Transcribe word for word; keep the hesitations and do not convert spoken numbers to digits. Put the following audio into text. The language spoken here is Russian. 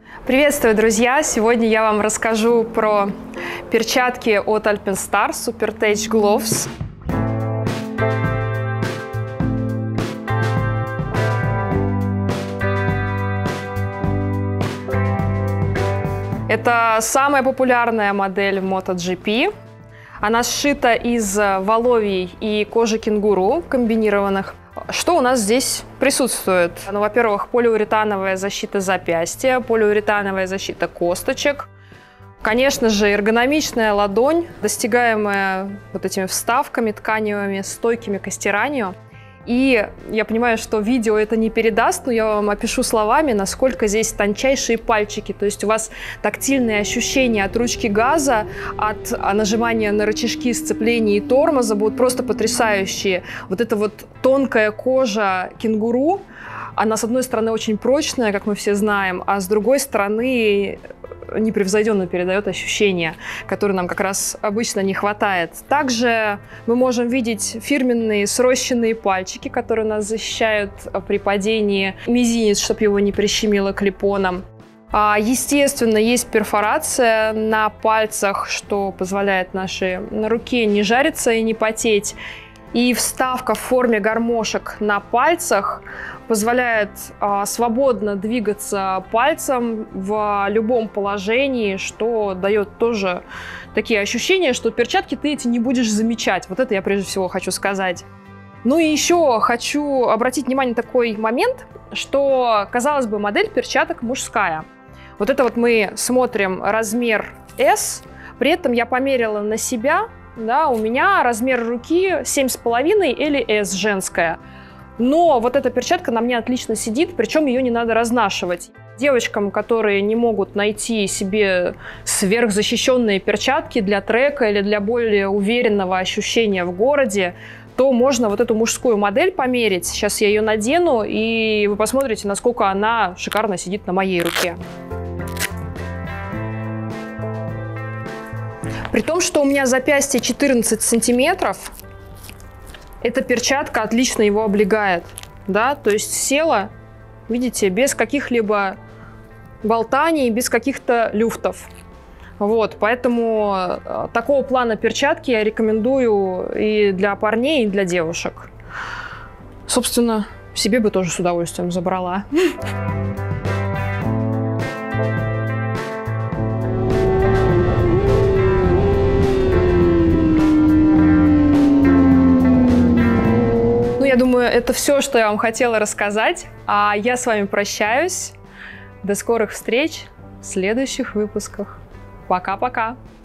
Приветствую, друзья! Сегодня я вам расскажу про перчатки от Alpenstar SuperTech Gloves. Это самая популярная модель в MotoGP. Она сшита из воловий и кожи кенгуру комбинированных. Что у нас здесь присутствует? Ну, во-первых, полиуретановая защита запястья, полиуретановая защита косточек. Конечно же, эргономичная ладонь, достигаемая вот этими вставками тканевыми, стойкими к стиранию. И я понимаю, что видео это не передаст, но я вам опишу словами, насколько здесь тончайшие пальчики. То есть у вас тактильные ощущения от ручки газа, от нажимания на рычажки сцепления и тормоза будут просто потрясающие. Вот эта вот тонкая кожа кенгуру, она с одной стороны очень прочная, как мы все знаем, а с другой стороны непревзойденно передает ощущения, которые нам как раз обычно не хватает. Также мы можем видеть фирменные срощенные пальчики, которые нас защищают при падении, мизинец, чтобы его не прищемило клипоном. Естественно, есть перфорация на пальцах, что позволяет нашей руке не жариться и не потеть. И вставка в форме гармошек на пальцах позволяет а, свободно двигаться пальцем в любом положении, что дает тоже такие ощущения, что перчатки ты эти не будешь замечать. Вот это я прежде всего хочу сказать. Ну и еще хочу обратить внимание на такой момент, что, казалось бы, модель перчаток мужская. Вот это вот мы смотрим размер эс, при этом я померила на себя. Да, у меня размер руки семь с половиной или эс женская. Но вот эта перчатка на мне отлично сидит, причем ее не надо разнашивать. Девочкам, которые не могут найти себе сверхзащищенные перчатки для трека или для более уверенного ощущения в городе, то можно вот эту мужскую модель померить. Сейчас я ее надену, и вы посмотрите, насколько она шикарно сидит на моей руке. При том, что у меня запястье четырнадцать сантиметров, эта перчатка отлично его облегает. Да? То есть села, видите, без каких-либо болтаний, без каких-то люфтов. Вот, поэтому такого плана перчатки я рекомендую и для парней, и для девушек. Собственно, себе бы тоже с удовольствием забрала. Я думаю, это все, что я вам хотела рассказать. А я с вами прощаюсь. До скорых встреч в следующих выпусках. Пока-пока!